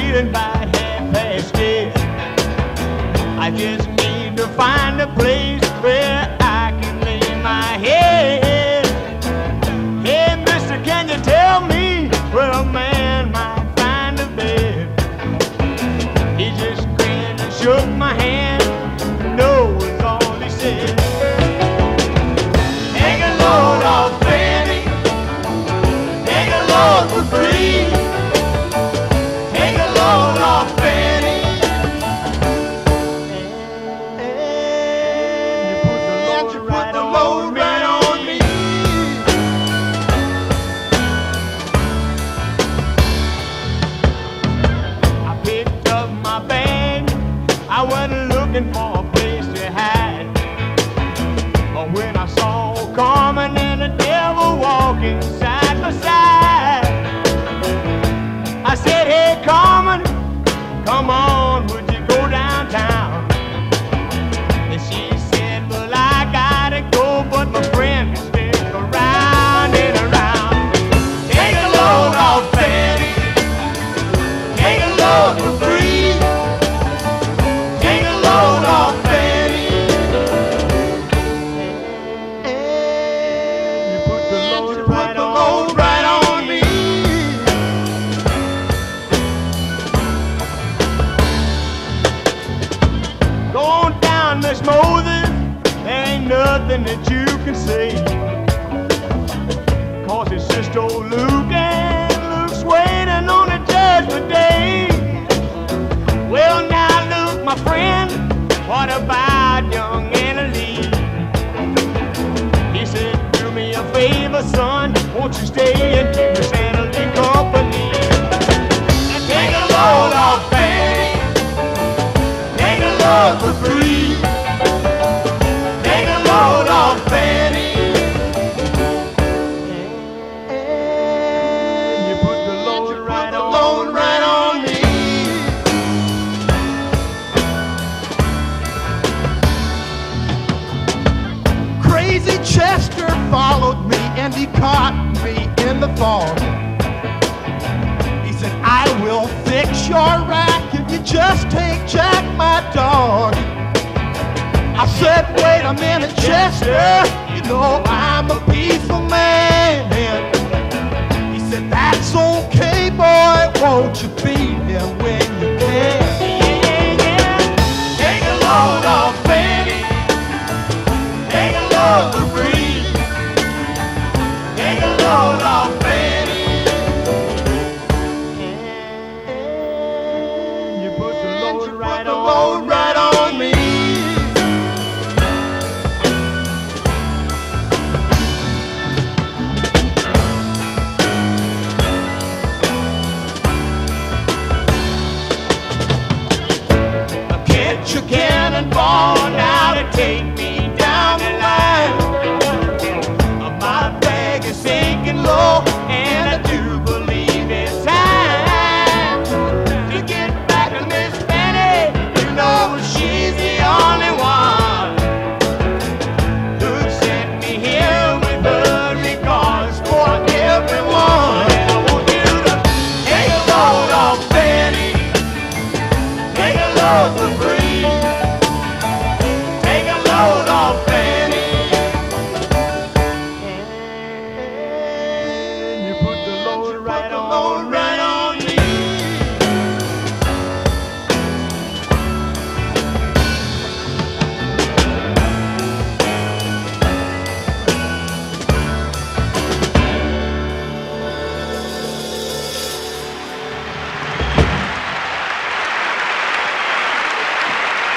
leaving by 10:30. I just need to find a place where I can lay my head. Hey, mister, can you tell me where a man might find a bed? He just grinned and shook my hand. No was all he said. Take a load off, Fanny. Take a load for free. Take a load off, Fanny. You put the load right on me. I picked up my bag. I wasn't looking for a place to hide. But when I saw Carmen and the devil walking side by side, I said, hey Carmen, come on, would you go downtown? And she said, well, I gotta go, but my friend can stick around and around. Take a load off, Fanny. Take a load for free. Take a load off, Fanny. You put the load right on me. Go on down, Miss Moses. There ain't nothing that you can say. 'Cause it's just old Luke and Luke's waiting on the judgment day. Well, now, Luke, my friend, what about young Anna Lee? He said, do me a favor, son, won't you stay and keep Miss Anna Lee company? Take a load off, Fanny. Take a load for free. Take a load off, Fanny. You put the load right on me. Crazy Chester followed me and he caught me in the fog. He said, I will fix your rack if you just take Jack, my dog. I said, wait a minute, Chester, you know I'm a peaceful man. He said, that's okay, boy, won't you be there when you